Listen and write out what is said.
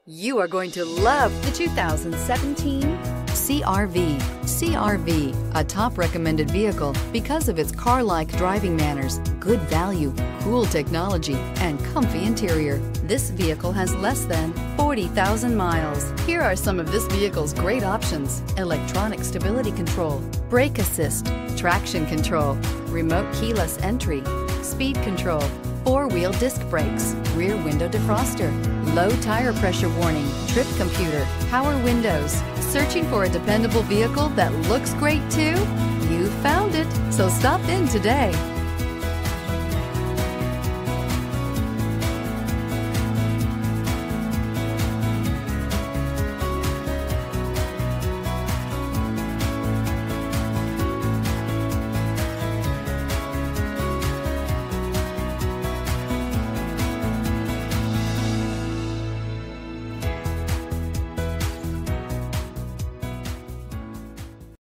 You are going to love the 2017 CR-V. CR-V, a top recommended vehicle because of its car-like driving manners, good value, cool technology, and comfy interior. This vehicle has less than 40,000 miles. Here are some of this vehicle's great options: electronic stability control, brake assist, traction control, remote keyless entry, speed control, four-wheel disc brakes, rear window defroster, low tire pressure warning, trip computer, power windows. Searching for a dependable vehicle that looks great too? You found it, so stop in today.